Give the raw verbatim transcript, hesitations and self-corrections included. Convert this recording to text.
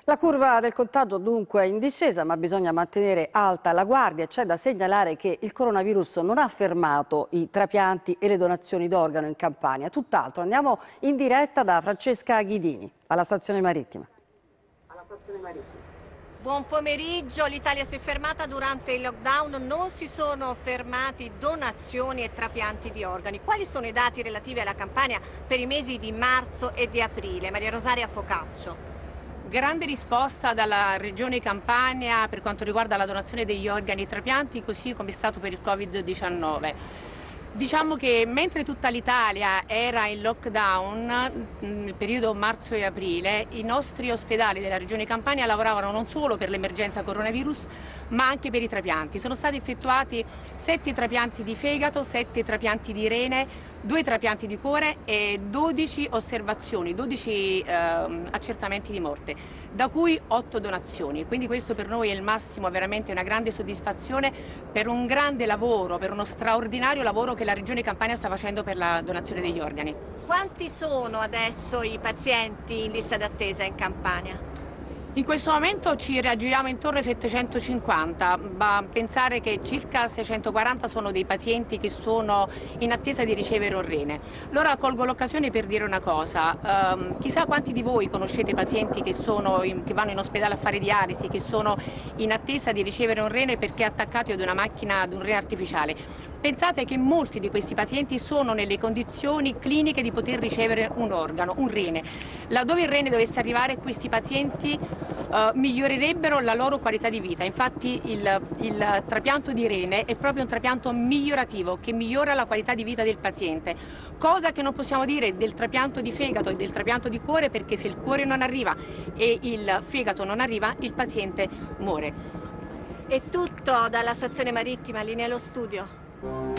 La curva del contagio dunque è in discesa, ma bisogna mantenere alta la guardia. C'è da segnalare che il coronavirus non ha fermato i trapianti e le donazioni d'organo in Campania. Tutt'altro, andiamo in diretta da Francesca Ghidini, alla stazione marittima. Alla stazione marittima. Buon pomeriggio, l'Italia si è fermata durante il lockdown, non si sono fermati donazioni e trapianti di organi. Quali sono i dati relativi alla Campania per i mesi di marzo e di aprile? Maria Rosaria Focaccio. Grande risposta dalla Regione Campania per quanto riguarda la donazione degli organi e trapianti, così come è stato per il Covid diciannove. Diciamo che mentre tutta l'Italia era in lockdown nel periodo marzo e aprile, i nostri ospedali della Regione Campania lavoravano non solo per l'emergenza coronavirus, ma anche per i trapianti. Sono stati effettuati sette trapianti di fegato, sette trapianti di rene, due trapianti di cuore e dodici osservazioni, dodici eh, accertamenti di morte, da cui otto donazioni. Quindi questo per noi è il massimo, veramente una grande soddisfazione per un grande lavoro, per uno straordinario lavoro che la Regione Campania sta facendo per la donazione degli organi. Quanti sono adesso i pazienti in lista d'attesa in Campania? In questo momento ci raggiriamo intorno ai settecentocinquanta, ma pensare che circa seicentoquaranta sono dei pazienti che sono in attesa di ricevere un rene. Allora colgo l'occasione per dire una cosa, um, chissà quanti di voi conoscete pazienti che, sono in, che vanno in ospedale a fare dialisi, che sono in attesa di ricevere un rene perché attaccati ad una macchina, ad un rene artificiale. Pensate che molti di questi pazienti sono nelle condizioni cliniche di poter ricevere un organo, un rene. Laddove il rene dovesse arrivare, questi pazienti uh, migliorerebbero la loro qualità di vita. Infatti il, il trapianto di rene è proprio un trapianto migliorativo che migliora la qualità di vita del paziente, cosa che non possiamo dire del trapianto di fegato e del trapianto di cuore, perché se il cuore non arriva e il fegato non arriva, il paziente muore. È tutto dalla stazione marittima, linea allo studio.